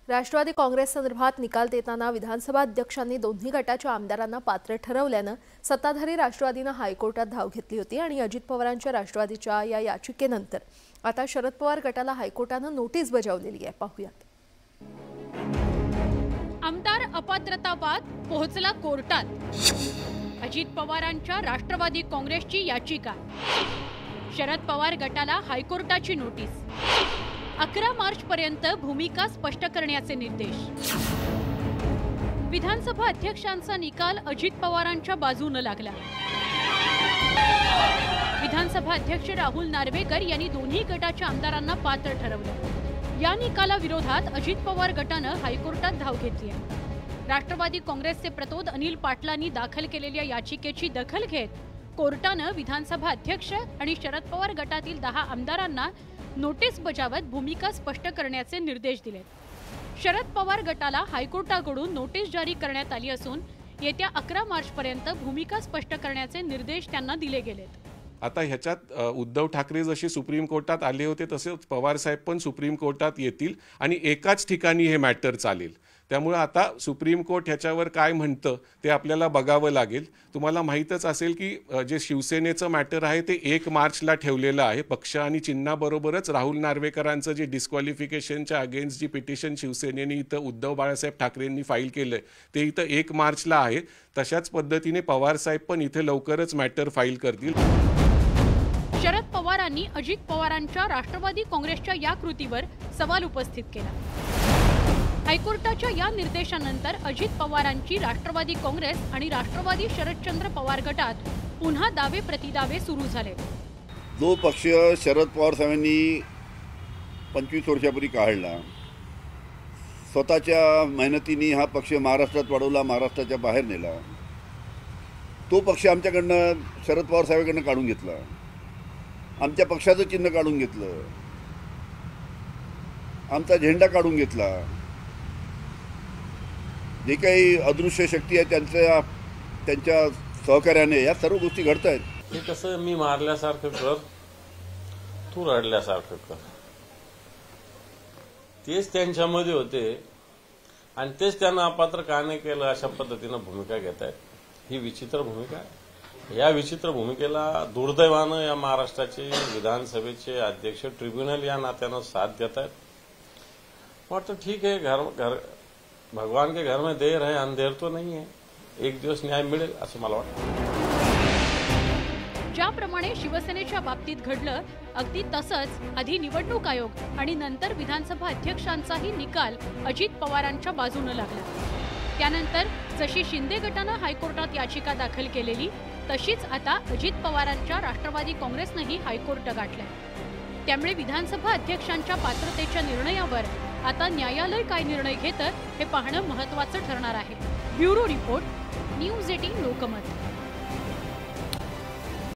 राष्ट्रवादी काँग्रेस संदर्भात निकाल देताना विधानसभा अध्यक्षांनी दोन्ही गटाच्या आमदारांना पात्र ठरवल्यानं सत्ताधारी राष्ट्रवादीने हायकोर्टात धाव घेतली होती आणि अजित पवारांच्या राष्ट्रवादीच्या या याचिकेनंतर आता शरद पवार गटाला हायकोर्टाने नोटीस बजावलेली आहे। पाहूयात। आमदार अपात्रता वाद पोहोचला कोर्टात। अजित पवारांच्या राष्ट्रवादी काँग्रेसची याचिका, शरद पवार गटाला हायकोर्टाची नोटीस। 11 मार्च पर्यंत भूमिका स्पष्ट करण्याचे निर्देश। विधानसभा अध्यक्षांचा निकाल अजित पवारांच्या बाजूने लागला। विधानसभा अध्यक्ष राहुल नार्वेकर यांनी दोन्ही गटाच्या आमदारांना पात्र ठरवलं। या निकालाविरोधात अजित पवार गटाने हायकोर्टात धाव घेतली आहे। राष्ट्रवादी काँग्रेसचे प्रतोद अनिल पाटलांनी दाखल केलेल्या याचिकेची दखल घेत कोर्टाने विधानसभा अध्यक्ष आणि शरद पवार गटातील 10 आमदारांना नोटीस बजावत भूमिका स्पष्ट करण्याचे निर्देश दिले। शरद पवार गटाला हायकोर्टाकडून नोटीस जारी करण्यात आली असून येत्या 11 मार्च पर्यंत भूमिका स्पष्ट करण्याचे निर्देश त्यांना दिले गेलेत। आता ह्याच्यात उद्धव ठाकरे जसे सुप्रीम कोर्टात आले होते तसेच पवार साहेब पण सुप्रीम कोर्टात येतील आणि एकाच ठिकाणी हे मॅटर चालेल। त्यामुळे आता सुप्रीम कोर्ट ह्याच्यावर काय म्हणतं ते आपल्याला बघावं लागेल। तुम्हाला माहीतच असेल की जे शिवसेनेचं मॅटर आहे ते 1 मार्चला ठेवलेलं आहे। पक्ष आणि चिन्हाबरोबरच राहुल नार्वेकरांचं जे डिस्क्वालिफिकेशनच्या अगेन्स्ट जी पिटिशन शिवसेनेने इथं उद्धव बाळासाहेब ठाकरेंनी फाईल केलं ते इथं 1 मार्चला आहे। तशाच पद्धतीने पवार साहेब पण इथे लवकरच मॅटर फाईल करतील। शरद पवारांनी अजित पवारांच्या राष्ट्रवादी काँग्रेसच्या या कृतीवर सवाल उपस्थित केला। हायकोर्टाच्या या निर्देशानंतर अजित पवारांची राष्ट्रवादी काँग्रेस आणि राष्ट्रवादी शरदचंद्र पवार गटात पुन्हा दावे प्रतिदावे सुरू झाले। जो पक्ष शरद पवार साहेबांनी 25 वर्षापूर्वी काढला, स्वतःच्या मेहनतीने हा पक्ष महाराष्ट्रात वाढवला, महाराष्ट्राच्या बाहेर नेला, तो पक्ष आमच्याकडनं शरद पवार साहेबांकडनं काढून घेतला, आमच्या पक्षाचं चिन्ह काढून घेतलं, आमचा झेंडा काढून घेतला। जे काही अदृश्य शक्ती आहे त्यांच्या सहकार्याने या सर्व गोष्टी घडत आहेत। हे कसं मी मारल्यासारखं कर, तू रडल्यासारखं कर, तेच त्यांच्यामध्ये होते आणि तेच त्यांना अपात्र का नाही केलं अशा पद्धतीनं भूमिका घेत आहेत। ही विचित्र भूमिका आहे। या विचित्र भूमिकेला दुर्दैवानं या महाराष्ट्राचे विधानसभेचे अध्यक्ष ट्रिब्युनल या नात्यानं साथ देत आहेत। वाटतं ठीक आहे, भगवान के घर में देर है अंधेर तो नहीं है, एक दिवस न्याय मिळेल असं मला वाटतं। ज्याप्रमाणे शिवसेनेच्या बाबतीत घडलं अगदी तसंच आधी निवडणूक आयोग आणि नंतर विधानसभा अध्यक्षांचाही निकाल अजित पवारांच्या बाजूने लागला। त्यानंतर जशी शिंदे गटानं हायकोर्टात याचिका दाखल केलेली तशीच आता अजित पवारांच्या राष्ट्रवादी काँग्रेसनेही हायकोर्ट गाठलंय। त्यामुळे विधानसभा अध्यक्षांच्या पात्रतेच्या निर्णयावर आता न्यायालय काय निर्णय घेतं हे पाहणं महत्त्वाचं ठरणार आहे। Bureau report, news 18 Lokmat.